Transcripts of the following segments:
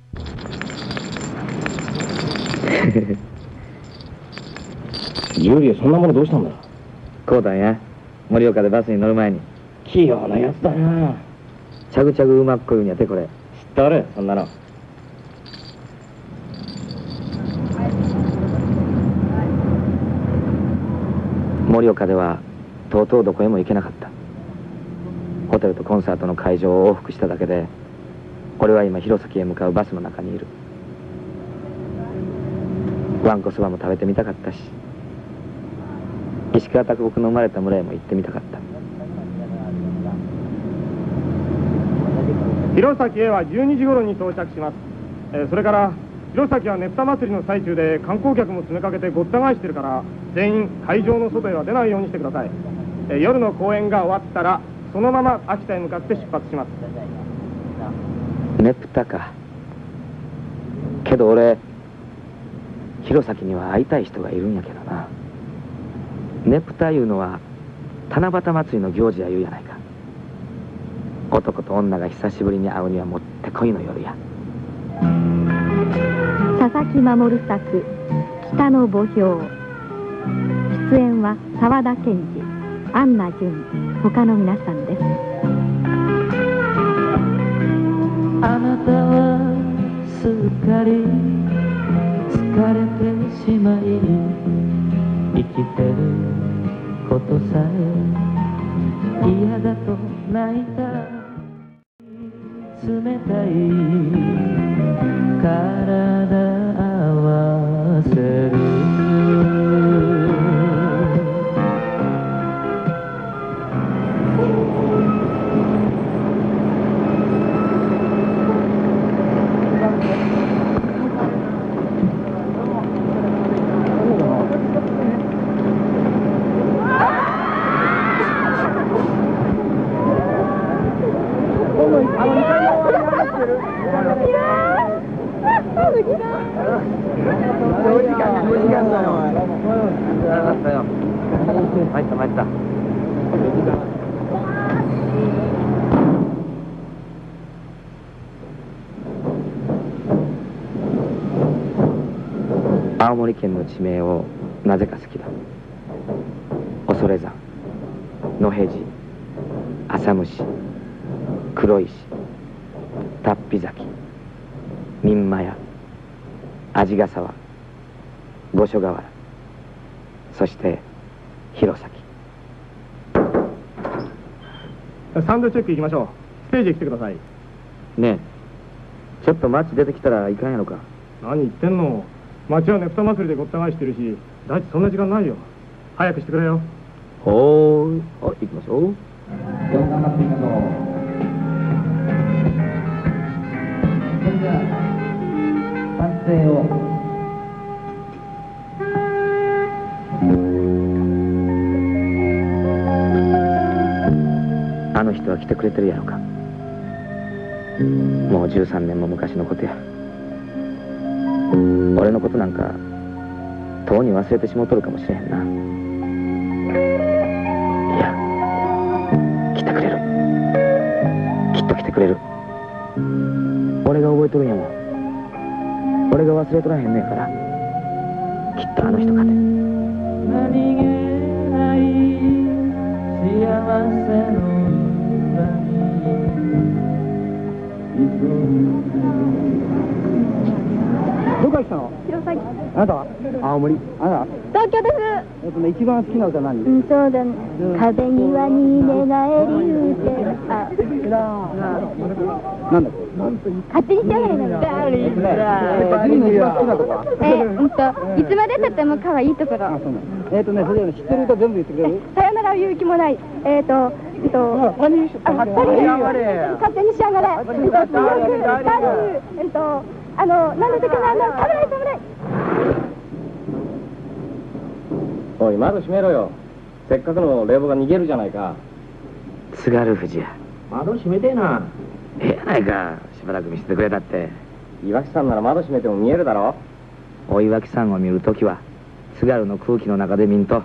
ジュリエ、そんなものどうしたんだ？ こうだんや。盛岡でバスに乗る前に。 器用なやつだな。 チャグチャグうまっこいうんやて、これ。 知っておる、そんなの。 盛岡ではとうとうどこへも行けなかった。ホテルとコンサートの会場を往復しただけで、俺は今弘前へ向かうバスの中にいる。わんこそばも食べてみたかったし、石川啄木の生まれた村へも行ってみたかった。 弘前へは12時頃に到着します。それから弘前はねぷた祭りの最中で観光客も詰めかけてごった返してるから、全員会場の外へは出ないようにしてください。夜の公演が終わったらそのまま秋田へ向かって出発します。 ねぷたか。けど俺、弘前には会いたい人がいるんやけどな。ねぷたいうのは七夕祭りの行事や言うやないか。男と女が久しぶりに会うにはもってこいの夜や。 佐々木守作「北の墓標」。出演は沢田研二、安奈淳、他の皆さんです。 あなたはすっかり疲れてしまい、生きてることさえ嫌だと泣いた。冷たい体合わせる。 参った参った。青森県の地名をなぜか好きだ。恐山、野辺地、浅虫、黒石、龍飛崎、三厩、鰺ヶ沢、五所川原、そして弘前。 サウンドチェック行きましょう。ステージへ来てください。 ねえ、ちょっと街出てきたらいかんやろか。 何言ってんの。街はねぷた祭りでごった返してるし、大地そんな時間ないよ。早くしてくれよ。 ほーい。行きましょう。 頑張ってみましょう。それでは賛成を。 あの人は来てくれてるやろか。もう13年も昔のことや。俺のことなんかとうに忘れてしもうとるかもしれへんな。いや、来てくれる。きっと来てくれる。俺が覚えとるんやもん。俺が忘れとらへんねんから、きっとあの人かて。 何気ない幸せのどこから来たの？ 弘前。 あなたは？青森。あなた？ 東京です。 一番好きな歌何？ そうだね。壁際に寝返り打て。 なんだっけ？ 勝手にしてあげるの。 ジュリの一番好きなとこは？ いつまでたっても可愛いところ。 あ、そうなの。それより知ってる歌全部言ってくれる？ さよならを言う気もない。勝手にしやがれ。なんだったかな、侍。 おい、窓閉めろよ。せっかくの冷房が逃げるじゃないか。 津軽富士や。 窓閉めてえな。 ええやないか。しばらく見せてくれたって。 岩木さんなら窓閉めても見えるだろ。 お岩木山を見るときは津軽の空気の中で見んと。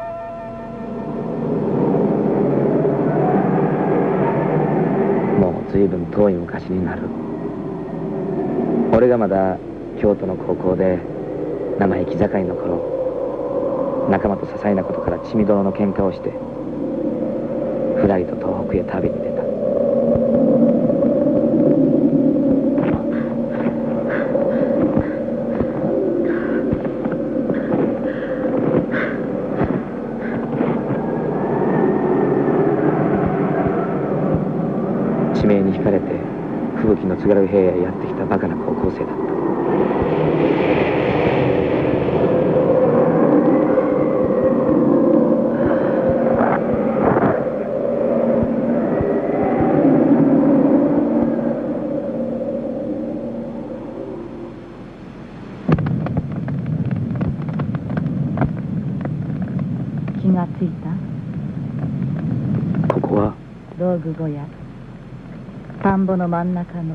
もう随分遠い昔になる。俺がまだ京都の高校で生意気盛りの頃、仲間と些細なことから血みどろの喧嘩をしてふらりと東北へ旅に出た。地名に惹かれて吹雪の津軽平野へやってきたバカな高校生だった。 気がついた？ ここは道具小屋。田んぼの真ん中の。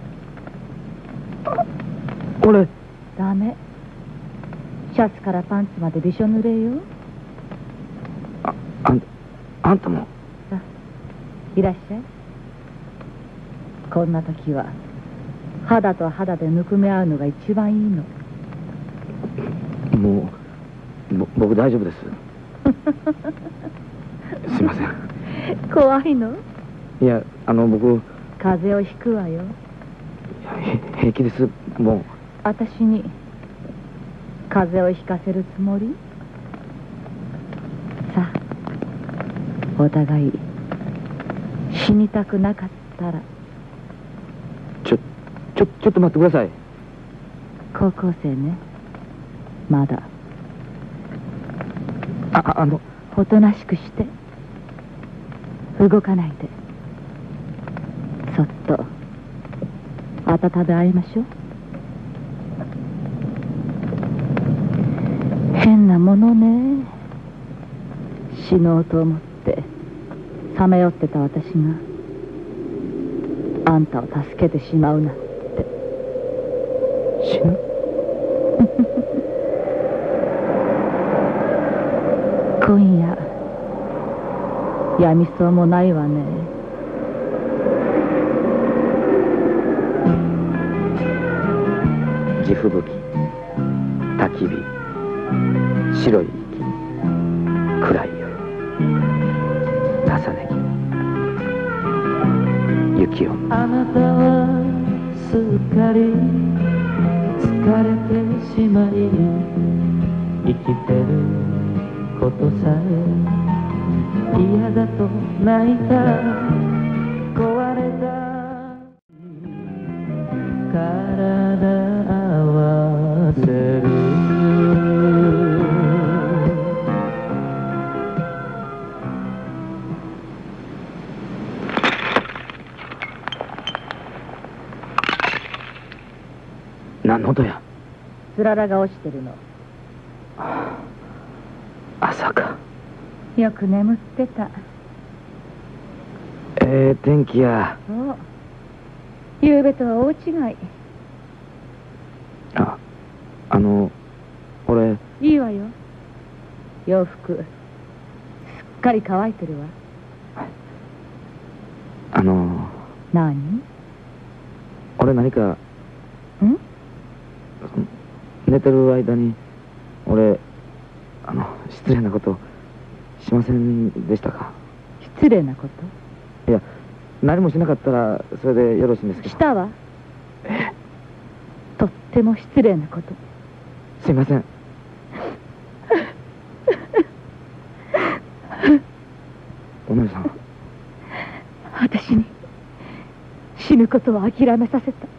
俺ダメ。シャツからパンツまでびしょ濡れよ。 あんたも。 さあ、いらっしゃい。こんな時は肌と肌でぬくめ合うのが一番いいの。 もう僕大丈夫です。すいません。 怖いの？ いや僕風邪をひくわよ。 平気です。もう私に風邪をひかせるつもり？さあ、お互い死にたくなかったら。 ちょっと待ってください。 高校生ね。まだ。おとなしくして動かないで、そっと温め合いましょう。変なものね。死のうと思ってさまよってた私があんたを助けてしまうなんて。 死ぬ？ 今夜やみそうもないわね。 地吹雪、焚き火、白い息、暗い夜、重ね着、雪を。 あなたはすっかり疲れてしまい、生きてることさえ嫌だと泣いた。壊れた体合わせる。 何の音や？ つららが落ちてるの。 朝か。 よく眠ってた。 天気や。 そう。夕べとは大違い。 俺。 いいわよ。洋服すっかり乾いてるわ。何？ 俺何か。 ん？ 寝てる間に俺失礼なことしませんでしたか？ 失礼なこと？ いや、何もしなかったらそれでよろしいんですけど。 したわ。とっても失礼なこと。 すいません。お姉さん。 私に死ぬことを諦めさせた。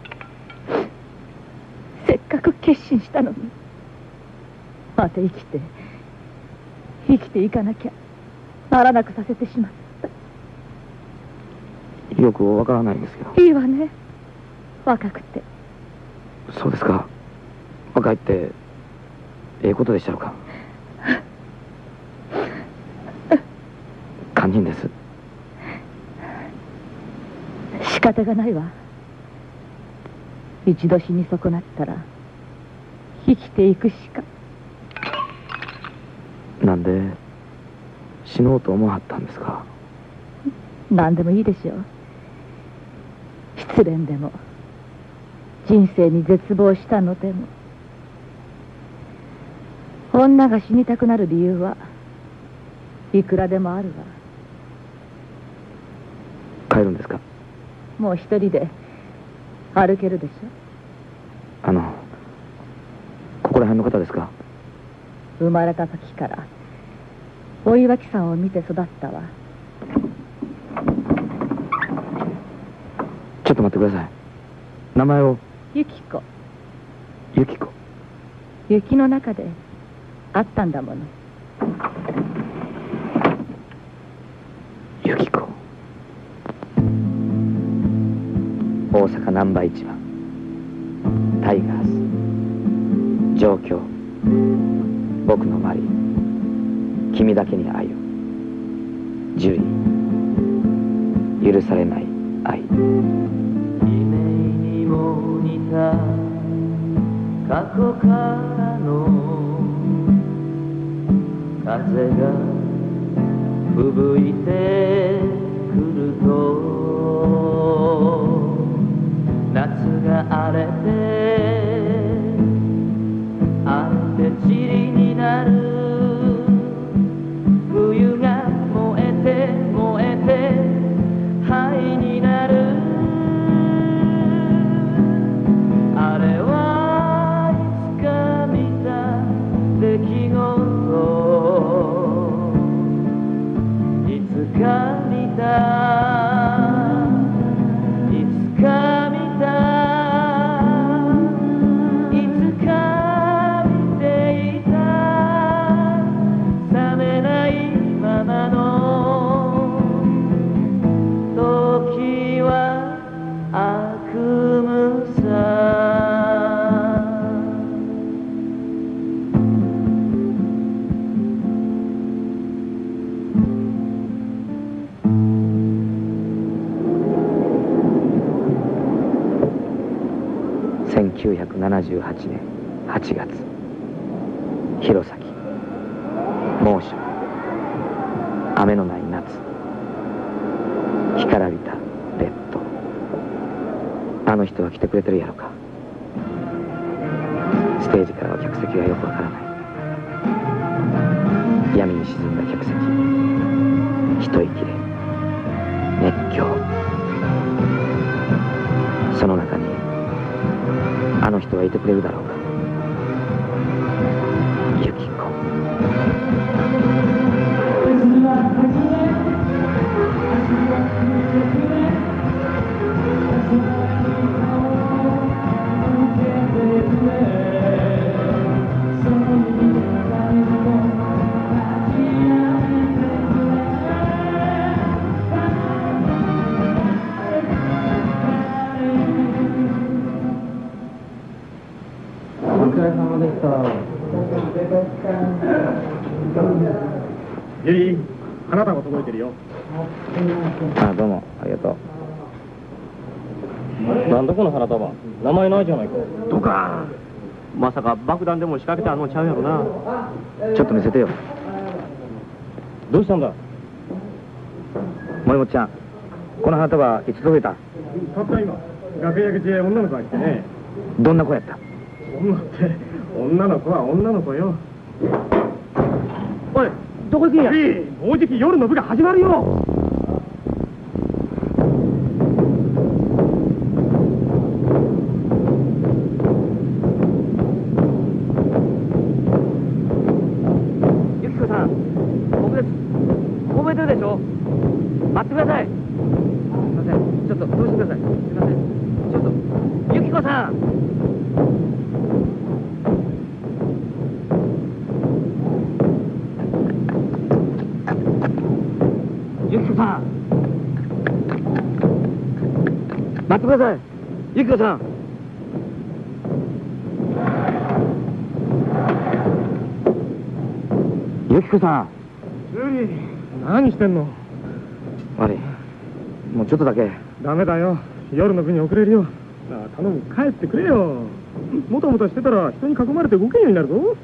せっかく決心したのに、また生きていかなきゃならなくさせてしまった。 よくわからないんですけど。 いいわね、若くて。 そうですか。若いってええことでしたろうか。堪忍です。 仕方がないわ。一度死に損なったら生きていくしか。 なんで死のうと思わはったんですか？ 何でもいいでしょう。 失恋でも人生に絶望したのでも、女が死にたくなる理由はいくらでもあるわ。 帰るんですか？ もう一人で歩けるでしょ。 ここら辺の方ですか？ 生まれた時からお岩木さんを見て育ったわ。 ちょっと待ってください。名前を。 ゆき子。 ゆき子。 雪の中で会ったんだもの。 ゆき子。大阪難波市場、タイガース、状況、僕のマリー、君だけに愛を、ジュリー、許されない愛。 夢にも似た過去からの風が吹雪いてくると、夏が荒れて塵になる、冬が燃えて灰になる。あれはいつか見た出来事、いつか見ていた、覚めないままの時は悪夢さ。 1978年8月、弘前、猛暑、雨のない夏、干からびた列島。あの人は来てくれてるやろか。ステージからは客席がよくわからない。闇に沈んだ客席、一息で熱狂。その中にあの人はいてくれるだろうか。ゆき子。 ジェリー、花束届いてるよ。 あ、どうもありがとう。 なんだこの花束、名前ないじゃないか。 どかまさか爆弾でも仕掛けてあんのちゃうやろな。 ちょっと見せてよ。 どうしたんだ？ 森本ちゃん、この花束いつ届いた？ たった今、楽屋口へ女の子が来てね。 どんな子やった？ 女って、女の子は女の子よ。おい、どこ行くんや？もうじき夜の部が始まるよ。 ゆき子さん、僕です。覚えてるでしょ？待ってください。すいません、ちょっとどうしてください。すいません、ちょっとゆき子さん。ゆき子さん、待ってください。ゆき子さん。ゆき子さん。 ジュリー、何してんの？ 悪い、もうちょっとだけ。 ダメだよ、夜の部に遅れるよ。頼む、帰ってくれよ。もたもたしてたら人に囲まれて動けんようになるぞ。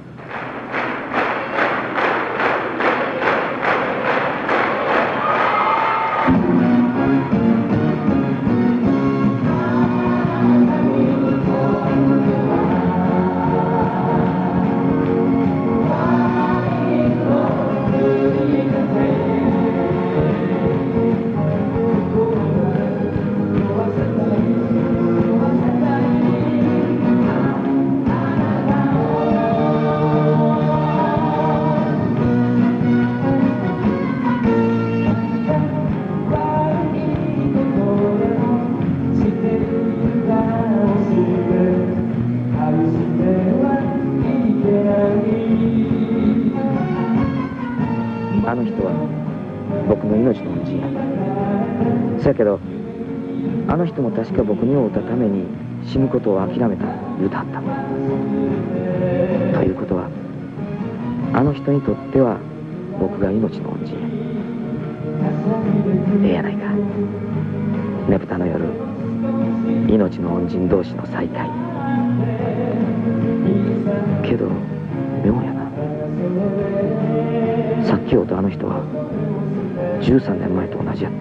僕の命の恩人や。そやけどあの人も確か僕に会うたために死ぬことを諦めた言うたはった。ということはあの人にとっては僕が命の恩人や。ええやないか。ねぷたの夜、命の恩人同士の再会。けど妙やな。さっき会うたあの人は13年前と同じやった。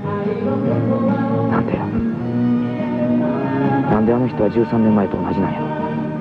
なんでや。なんであの人は13年前と同じなんやろ。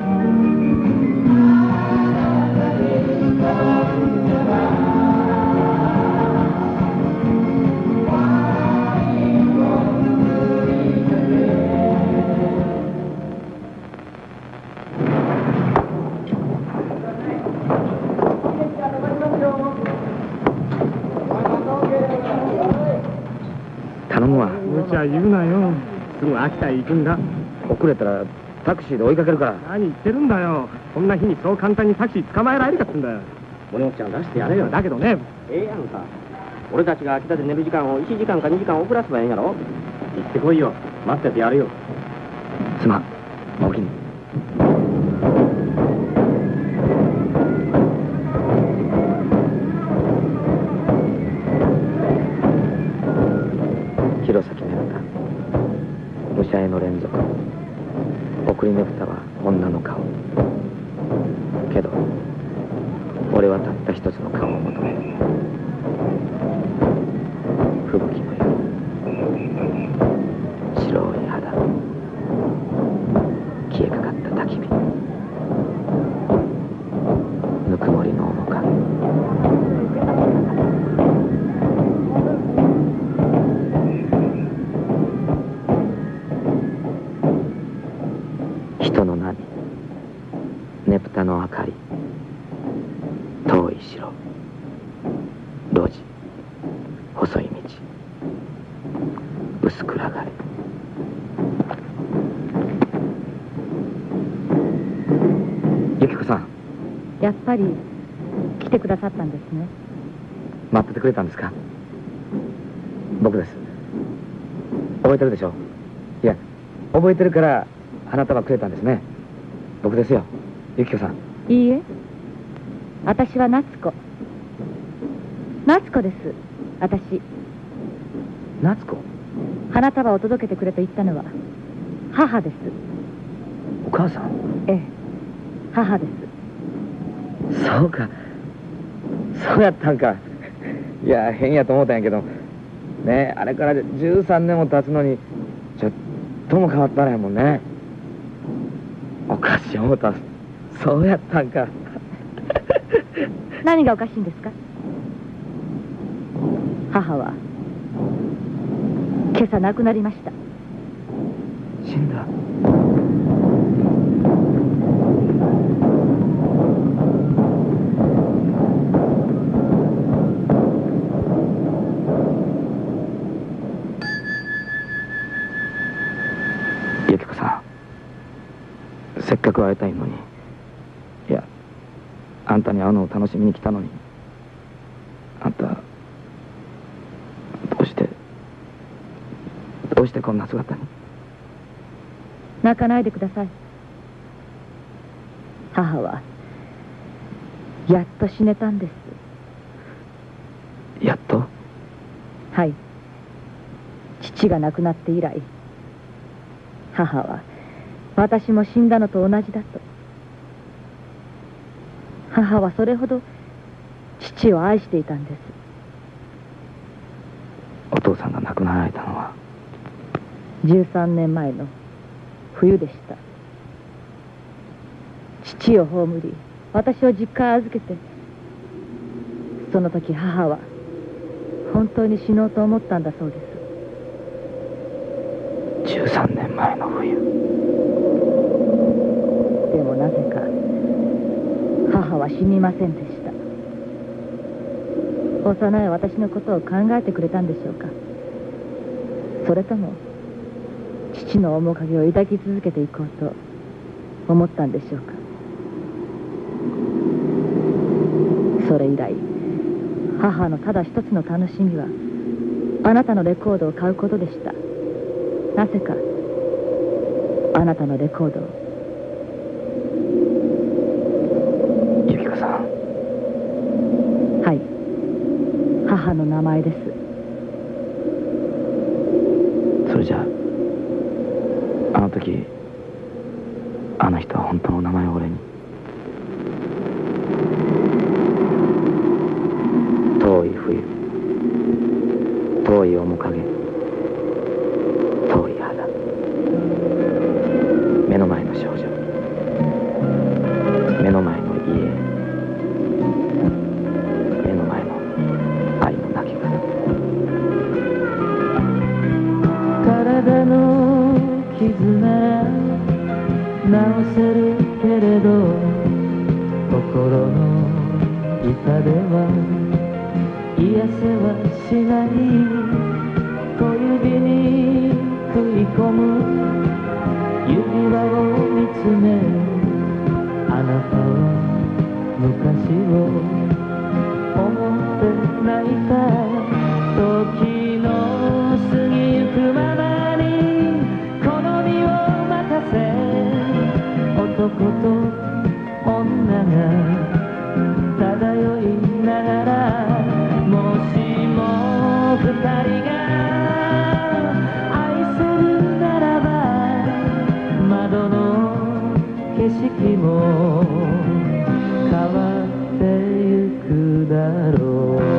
頼むわ。 無茶言うなよ。すぐ秋田へ行くんだ。 遅れたらタクシーで追いかけるから。 何言ってるんだよ。こんな日にそう簡単にタクシー捕まえられるかっつうんだよ。 森本ちゃん出してやれよ。 だけどね、 ええやんか。俺たちが秋田で寝る時間を1時間か2時間遅らせばええんやろ。行ってこいよ。待っててやるよ。 すまん、おおきに。弘前ねぷた、武者絵の連続。送りねぷたは女の顔。けど俺はたった一つの顔を求める。吹雪の夜、白い肌、消えかかった焚き火、ぬくもりの面影。人の波、ねぷたの明かり、遠い城、路地、細い道、薄暗がり。由紀子さん、 やっぱり来てくださったんですね。 待っててくれたんですか？僕です。覚えてるでしょ？いや、覚えてるからあなたはくれたんですね。僕ですよ、由紀子さん。 いいえ、私は夏子。夏子です。私。 夏子？ 花束を届けてくれと言ったのは母です。 お母さん？ ええ、母です。 そうか、そうやったんか。いや、変やと思ったんやけどね。あれから13年も経つのにちょっとも変わったらやもんね。おかしい思った。そうやったんか。 何がおかしいんですか？母は今朝亡くなりました。 死んだ？由紀子さん、せっかく会いたいのに。いや、あんたに会うのを楽しみに来たのに、あんたどうしてこんな姿に。 泣かないでください。母はやっと死ねたんです。 やっと？ はい。父が亡くなって以来、母は私も死んだのと同じだと。母はそれほど父を愛していたんです。 お父さんが亡くなられたのは 13年前の冬でした。父を葬り、私を実家へ預けて、その時母は本当に死のうと思ったんだそうです。 13年前の冬。 でもなぜか母は死にませんでした。幼い私のことを考えてくれたんでしょうか。それとも父の面影を抱き続けていこうと思ったんでしょうか。それ以来母のただ一つの楽しみはあなたのレコードを買うことでした。なぜかあなたのレコードを。 由紀子さん。 はい、母の名前です。 それじゃあの時あの人は本当の名前を俺に。遠い冬、遠い面影、遠い肌、目の前の少女、目の前の家、目の前の愛の亡き方。 体の傷なら治せるけれど、心の痛では癒せはしない。小指に食い込む指輪を見つめ、あなたは昔を思って泣いた。時の過ぎゆくままに好みを任せ、男と女が漂いながら、もしも二人が愛せるならば、窓の景色も変わってゆくだろう。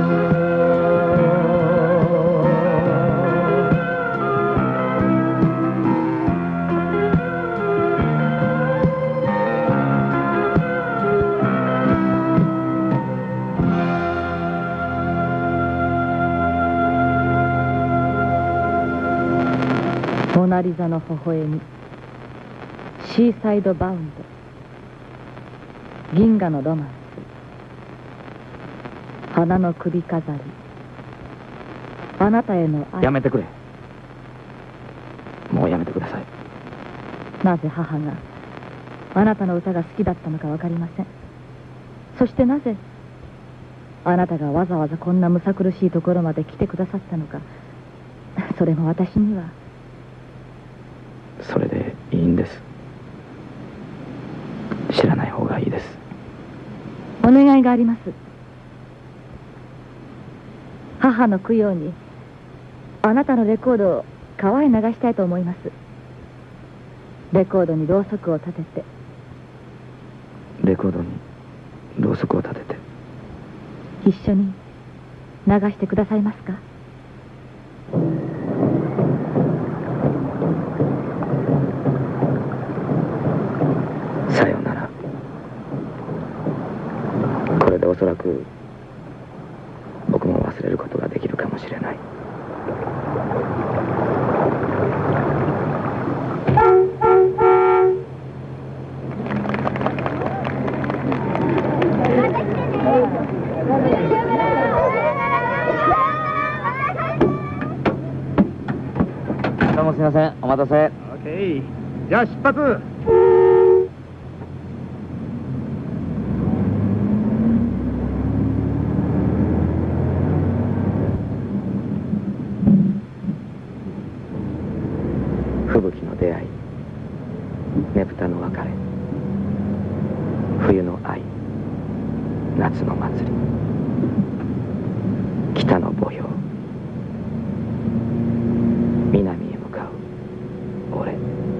モナリザの微笑み、シーサイドバウンド、銀河のロマンス、花の首飾り、あなたへの愛。 やめてくれ。もうやめてください。 なぜ母があなたの歌が好きだったのか分かりません。そしてなぜあなたがわざわざこんなむさ苦しいところまで来てくださったのか、それも私には。 それでいいんです。知らない方がいいです。 お願いがあります。母の供養にあなたのレコードを川へ流したいと思います。レコードにろうそくを立てて。 レコードにろうそくを立てて一緒に流してくださいますか？ さよなら。これでおそらく僕も忘れることができるかもしれない。どうもすみません、お待たせ。 オッケー、じゃあ出発。 吹雪の出会い、ねぷたの別れ、冬の愛、夏の祭り、北の墓標、南へ向かう俺。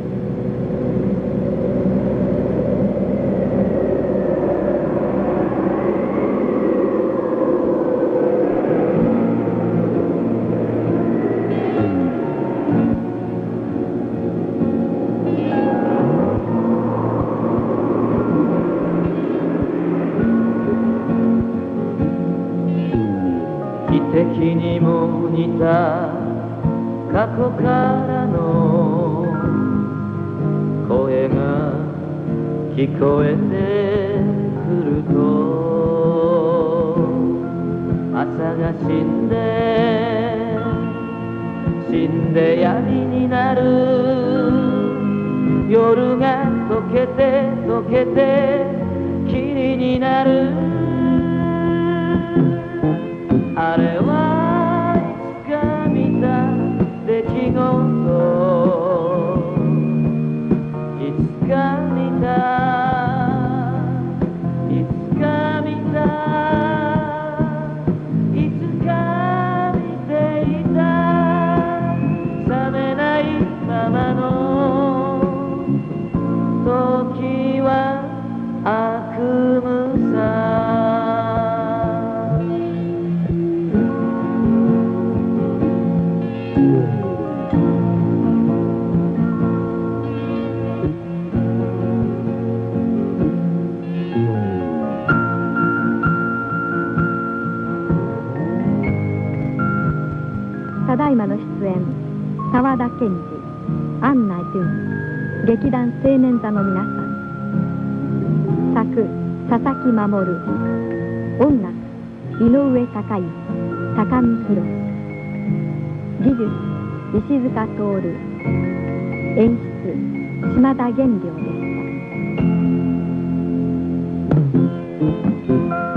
奇跡にも似た過去からの声が聞こえてくると、朝が死んで闇になる、夜が溶けて霧になる。 あれはいつか見た出来事いつか見たいつか見たいつか見ていた覚めないままの時は悪夢さただいまの出演、沢田研二、安奈純、劇団青年座の皆さん。作、佐々木守、音楽、井上隆之、高見博、技術、石塚徹、演出、島田源良でした。